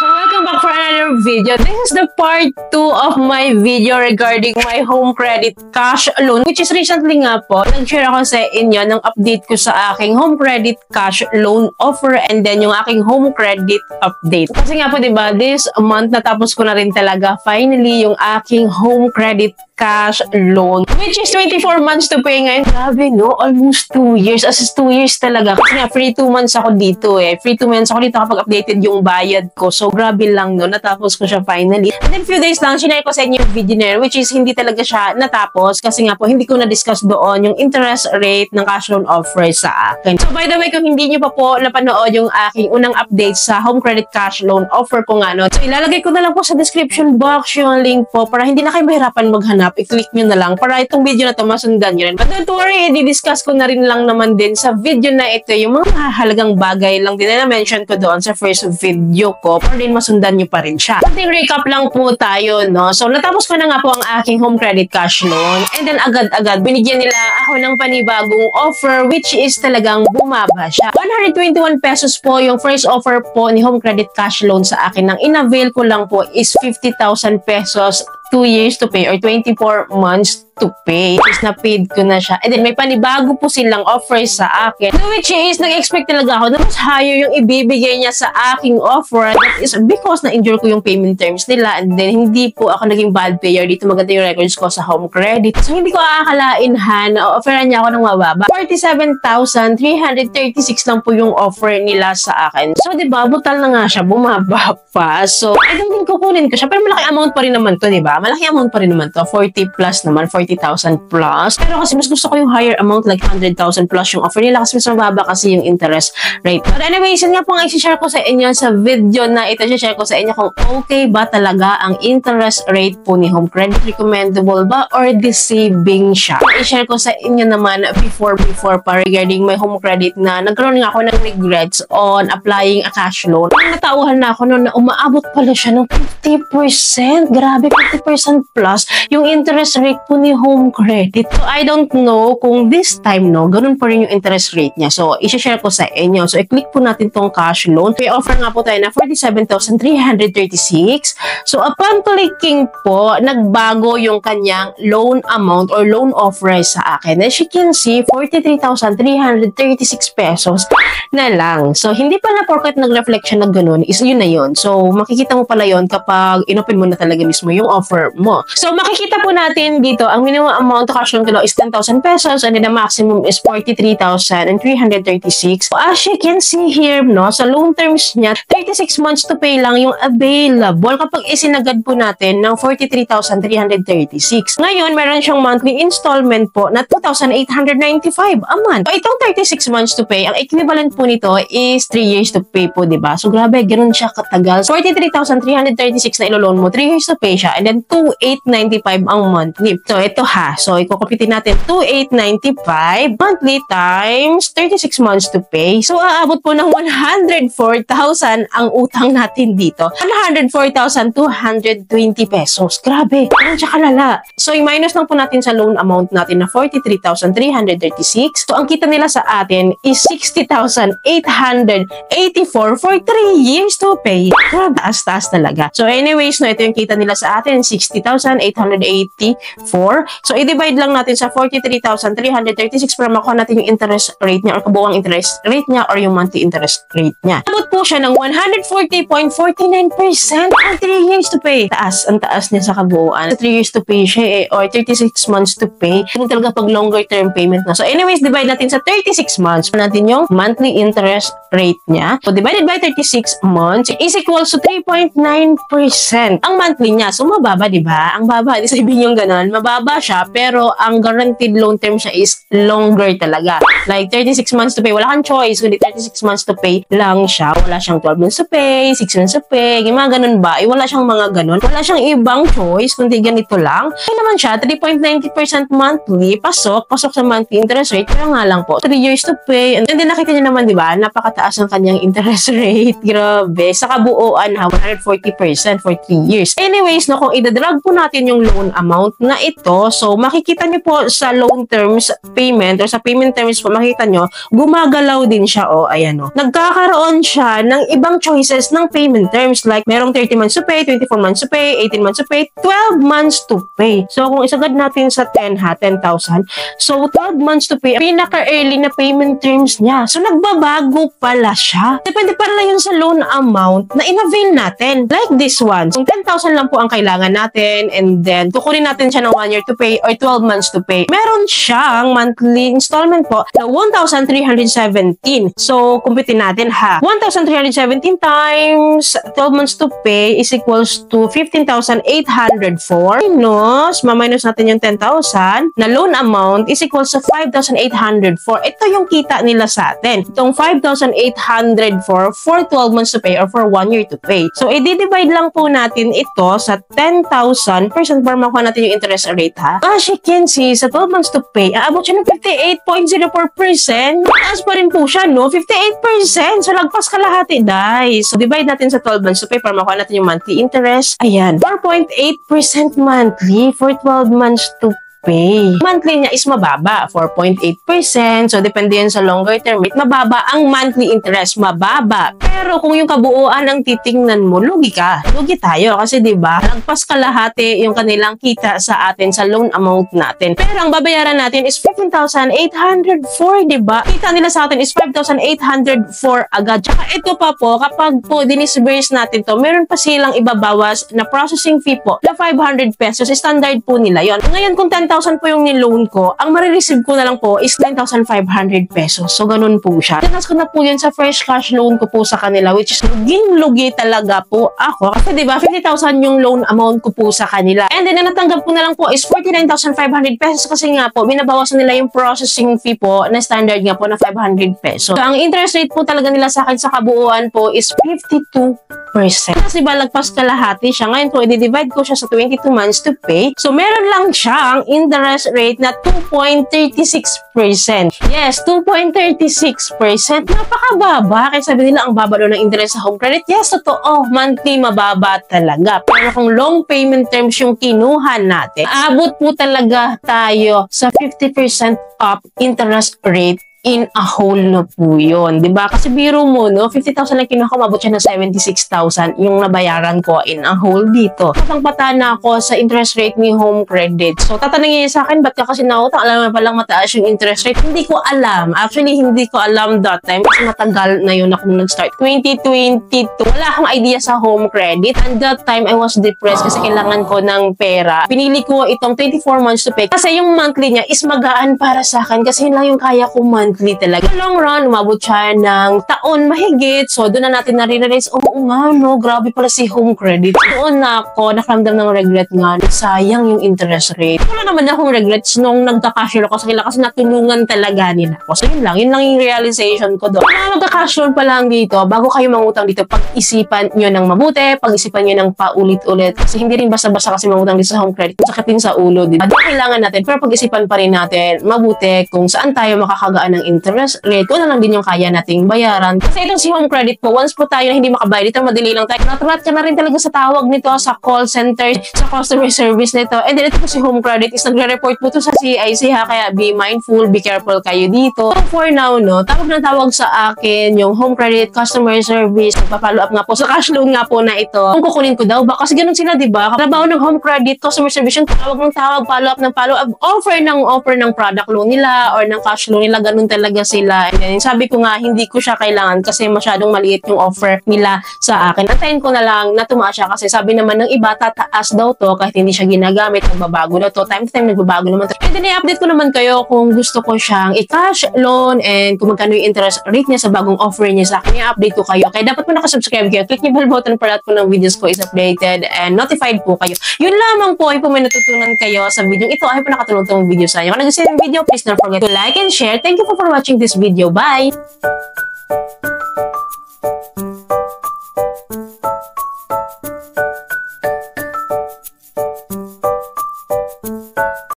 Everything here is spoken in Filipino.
So welcome back for another video. This is the part 2 of my video regarding my home credit cash loan, which is recently nga po, nag-share ako sa inyo ng update ko sa aking home credit cash loan offer and then yung aking home credit update. Kasi nga po diba, this month natapos ko na rin talaga finally yung aking home credit cash loan, which is 24 months to pay ngayon. Grabe, no? Almost 2 years. As is 2 years talaga. Kasi nga, free 2 months ako dito eh. Free 2 months ako dito kapag updated yung bayad ko. So, grabe lang, no? Natapos ko siya finally. And then, few days lang, sinare ko sa inyo yung video na which is hindi talaga siya natapos. Kasi nga po, hindi ko na-discuss doon yung interest rate ng cash loan offer sa akin. So, by the way, kung hindi nyo pa po napanood yung aking unang update sa home credit cash loan offer ko nga, no? So, ilalagay ko na lang po sa description box yung link po para hindi na kayo mahirapan maghanap. I-click nyo na lang para itong video na ito masundan nyo rin. But don't worry, i-discuss ko na rin lang naman din sa video na ito yung mga mahalagang bagay lang din na mention ko doon sa first video ko para din masundan nyo pa rin siya. Ating recap lang po tayo, no? So, natapos ko na nga po ang aking home credit cash loan and then agad-agad binigyan nila ako ng panibagong offer which is talagang bumaba siya. 121 pesos po yung first offer po ni home credit cash loan sa akin. Nang in-avail ko lang po is 50,000 pesos 2 years to pay or 24 months to pay. Is na-paid ko na siya. And then, may panibago po silang offer sa akin. Which is, nag-expect talaga ako na mas higher yung ibibigay niya sa aking offer. That is because na-endure ko yung payment terms nila. And then, hindi po ako naging bad payer. Dito maganda yung records ko sa home credit. So, hindi ko aakalain na offeran niya ako ng mababa. 47,336 lang po yung offer nila sa akin. So, diba, butal na nga siya. Bumaba pa. So, I don't think kukunin ko siya. Pero malaki amount pa rin naman to, diba? Malaki amount pa rin naman to. 40 plus naman. 40,000 plus. Pero kasi mas gusto ko yung higher amount like 100,000 plus yung offer nila kasi mas mababa kasi yung interest rate. But anyways, yun nga po nga i-share ko sa inyo sa video na ito. I-share ko sa inyo kung okay ba talaga ang interest rate po ni home credit. Recommendable ba or deceiving siya? I-share ko sa inyo naman before pa regarding my home credit na nagkaroon nga ako ng regrets on applying a cash loan. Natauhan na ako noon na umaabot pala siya ng 50%. Grabe, 50% plus yung interest rate po ni home credit. So, I don't know kung this time, no, ganun pa rin yung interest rate niya. So, i-share ko sa inyo. So, i-click po natin tong cash loan. May offer nga po tayo na 47,336. So, upon clicking po, nagbago yung kanyang loan amount or loan offer sa akin. As you can see, 43,336 pesos na lang. So, hindi pa na porket nag-reflection na ganun, is yun na yun. So, makikita mo pala yun kapag inopen mo na talaga mismo yung offer mo. So, makikita po natin dito, ang minimum amount to cash loan ko is 10,000 pesos and then the maximum is 43,336. So, as you can see here, no, sa loan terms niya, 36 months to pay lang yung available kapag isinagad po natin ng 43,336. Ngayon, meron siyang monthly installment po na 2,895 a month. So, itong 36 months to pay, ang equivalent po nito is 3 years to pay po, diba? So, grabe, ganun siya katagal. 43,336 na ilo-loan mo, 3 years to pay siya, and then 2,895 ang monthly. So, ito ha. So, ikukupitin natin 2,895 monthly times 36 months to pay. So, aabot po ng 104,000 ang utang natin dito. 104,220 pesos. Grabe. Ano siya kalala? So, i-minus lang po natin sa loan amount natin na 43,336. So, ang kita nila sa atin is 60,884 for 3 years to pay. Grabe, taas-taas talaga. So, anyways, no, ito yung kita nila sa atin, 60,884. So, i-divide lang natin sa 43,336 para makuha natin yung interest rate niya or kabuuang interest rate niya or yung monthly interest rate niya. Abot po siya ng 140.49% for 3 years to pay. Taas, ang taas niya sa kabuuan. 3 years to pay siya or 36 months to pay. Yung talaga pag longer term payment na. So, anyways, divide natin sa 36 months. Natin yung monthly interest rate niya. So, divided by 36 months is equals to 3.9% ang monthly niya. So, mababa, diba? Ang baba, di sabihin yung ganun. Mababa siya, pero ang guaranteed loan term siya is longer talaga. Like, 36 months to pay. Wala kang choice. Kundi 36 months to pay lang siya. Wala siyang 12 months to pay, 6 months to pay. Yung mga ganun ba? Wala siyang mga ganun. Wala siyang ibang choice, kundi ganito lang. Kaya naman siya, 3.90% monthly. Pasok sa monthly interest rate. Pero nga lang po, 3 years to pay. And then, nakita niyo naman, di ba? Napakataas ang kanyang interest rate. Grabe. Sa kabuuan, 140%. for 3 years. Anyways, no, kung idadrag po natin yung loan amount na ito, so makikita nyo po sa loan terms payment or sa payment terms po, makita nyo, gumagalaw din siya. O, ayan o. Nagkakaroon siya ng ibang choices ng payment terms like merong 30 months to pay, 24 months to pay, 18 months to pay, 12 months to pay. So, kung isagad natin sa 10 ha, 10,000. So, 12 months to pay, pinaka-early na payment terms niya. So, nagbabago pala siya. Depende pala yun sa loan amount na in-avail natin. Like this one. Kung 10,000 lang po ang kailangan natin and then kukunin natin siya ng 1 year to pay or 12 months to pay. Meron siyang monthly installment po na 1,317. So, kumpitin natin ha. 1,317 times 12 months to pay is equals to 15,804. Minus, ma-minus natin yung 10,000 na loan amount is equals to 5,804. Ito yung kita nila sa atin. Itong 5,804 for 12 months to pay or for 1 year to pay. So, i-divide lang po natin ito sa 10,000% para makuha natin yung interest rate ha. As you can see, sa 12 months to pay, aabot siya ng 58.04%. Mataas pa rin po siya, no? 58%. So, lagpas kalahati, guys. So, divide natin sa 12 months to pay para makuha natin yung monthly interest. Ayan, 4.8% monthly for 12 months to pay. Monthly niya is mababa, 4.8%. So, depende yan sa longer term rate. Mababa ang monthly interest, mababa. Pero kung yung kabuuan ang titingnan mo, lugi ka. Lugi tayo kasi 'di ba? Lagpas kalahati yung kanilang kita sa atin sa loan amount natin. Pero ang babayaran natin is 15,804, 'di ba? Kita nila sa atin is 5,804 agad. Tsaka ito pa po, kapag po dinisburse natin to, meron pa silang ibabawas na processing fee po na 500 pesos. Standard po nila 'yon. Ngayon kung 10,000 po yung niloan ko, ang marireceive ko na lang po is 9,500 pesos. So, ganun po siya. Tinas ko na po yun sa fresh cash loan ko po sa kanila, which is luging-lugi talaga po ako. Kasi diba, 50,000 yung loan amount ko po sa kanila. And then, ang natanggap ko na lang po is 49,500 pesos kasi nga po, binabawasan nila yung processing fee po na standard nga po na 500 pesos. So, ang interest rate po talaga nila sa akin sa kabuuan po is 52%. Kasi diba, lagpas kalahati siya. Ngayon po, i-divide ko siya sa 22 months to pay. So, meron lang siyang interest rate na 2.36%. Yes, 2.36%. Napakababa. Kaya sabi nila, ang baba doon ng interest sa home credit. Yes, totoo. Monthly, mababa talaga. Pero kung long payment terms yung kinuha natin, abot po talaga tayo sa 50% up interest rate in a whole na po yun. Diba? Kasi biro mo, no? 50,000 lang kinuha ko, mabot siya ng 76,000 yung nabayaran ko in a whole dito. Kapag patana ako sa interest rate ni home credit. So, tatanungin niya sa akin, ba't ka kasi nautang? Alam mo palang mataas yung interest rate. Hindi ko alam. Actually, hindi ko alam that time kasi matagal na yun akong nag-start. 2022. Wala akong idea sa home credit. And that time, I was depressed kasi kailangan ko ng pera. Pinili ko itong 24 months to pay kasi yung monthly niya is magaan para sa akin kasi yun lang yung kaya ko monthly talaga. Sa long run, umabot siya ng taon mahigit. So, doon na natin nare-realize, oo nga, no, grabe pala si home credit. Doon na ako, nakaramdam ng regret nga, sayang yung interest rate. Wala naman akong regrets nung nagka-cashier ako sa kanila kasi natulungan talaga nila ako. So, yun lang yung realization ko doon. Kung magka-cashier pa lang dito, bago kayo mangutang dito, pag-isipan nyo ng mabuti, pag-isipan nyo ng paulit-ulit. Kasi hindi rin basta-basta kasi mangutang dito sa home credit. Sakitin sa ulo, diba? Kailangan natin, pero pag-isipan pa rin natin mabuti kung saan tayo makakagaan ng interest rate, kung ano lang din yung kaya nating bayaran. Kasi itong si home credit po, once po tayo na hindi makabayad dito, madali lang tayo. Naturat ka na rin talaga sa tawag nito, sa call center, sa customer service nito. And then ito po si home credit is nagre-report po to sa CIC ha, kaya be mindful, be careful kayo dito. So for now, no, tawag sa akin yung home credit, customer service, magpa-follow up nga po sa cash loan nga po na ito. Kung kukunin ko daw ba? Kasi ganun sila, di ba? Trabaho ng home credit, customer service, yung tawag ng tawag, follow up ng follow up, offer ng product loan nila or ng cash loan nila, ganun talaga sila. And then, sabi ko nga, hindi ko siya kailangan kasi masyadong maliit yung offer nila sa akin. Antayin ko na lang na tumaas siya kasi sabi naman ng iba, tataas daw to kahit hindi siya ginagamit, nagbabago daw to. Time to time, nagbabago naman to. And then, i-update ko naman kayo kung gusto ko siyang i-cash loan and kung magkano yung interest rate niya sa bagong offer niya sa akin. I-update ko kayo. Kaya dapat po nakasubscribe kayo. Click niyo bell button para lahat po ng videos ko is updated and notified po kayo. Yun lamang po, ay po may natutunan kayo sa video ito. Ay po nakatulong itong video sa inyo. Kung nagustuhan yung video, please don't forget to like and share. Thank you for watching this video. Bye!